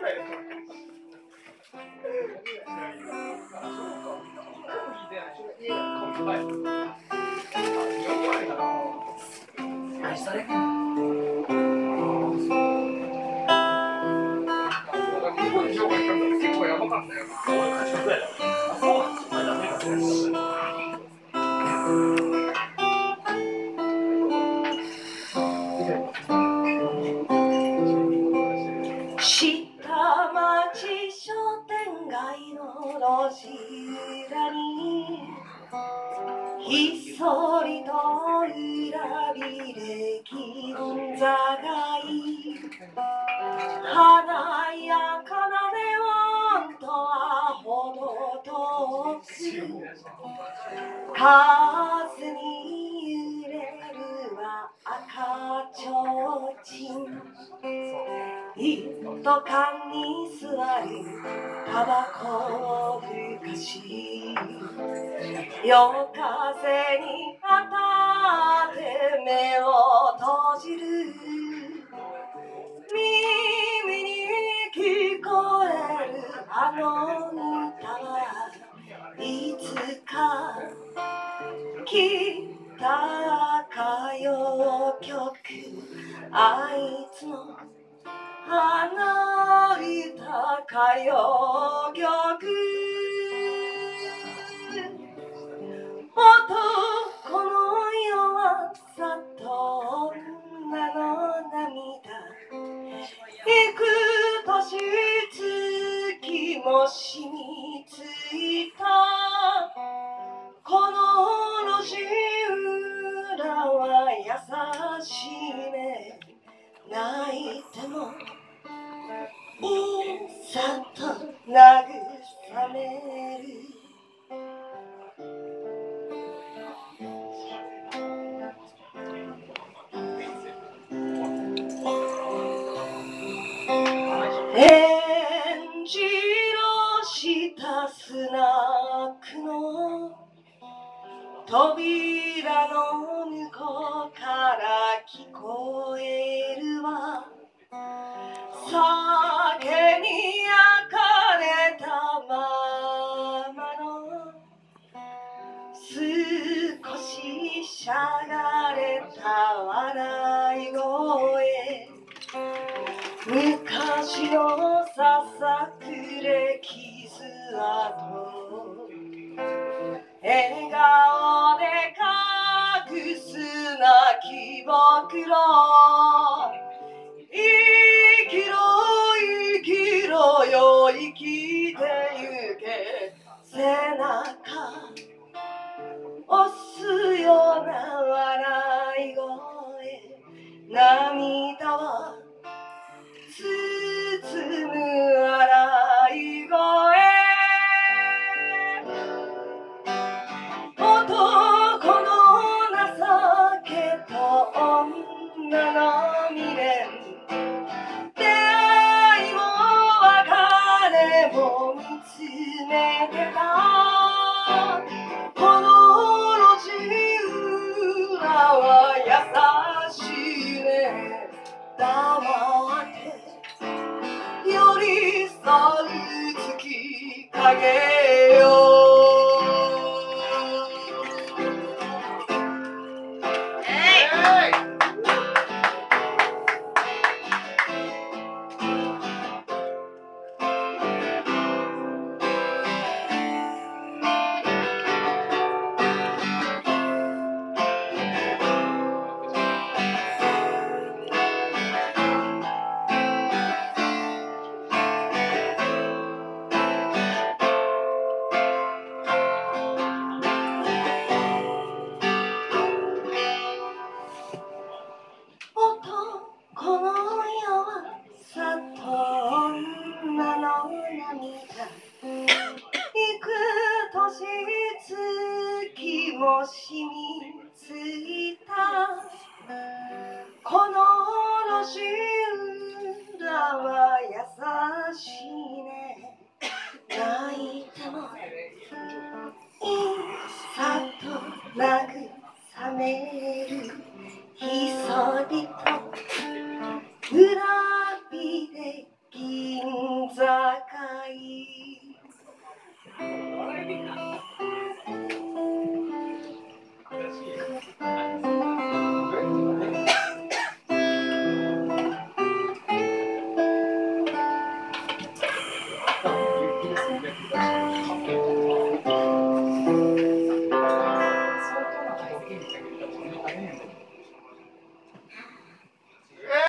下町商店街の路地裏にひっそりと裏びれ銀座街、華やかなネオンとはほど遠く、風に揺れるは赤ちょうちん、一斗缶に座りタバコをふかし、夜風に当たって目を閉じる、耳に聞こえるあの歌はいつか来た歌謡曲、あいつの花いた歌謡曲、男の弱さと女の涙、幾年月も染みついたこの路地裏は優しいね、泣いてもいさと慰める。えんじろしたスナックの扉の向こうから聞こえるわ、酒に焼かれたままの少ししゃがれた笑い声、昔のささくれ傷跡、笑顔で隠す泣きぼくろ、生きろ生きろよ生きてゆけ、背中押すような笑い声、涙は包む笑い声、男の情けと女の未練、出会いも別れも見つめてたこの路地裏は優しいね、黙って寄り添う月影よ。男の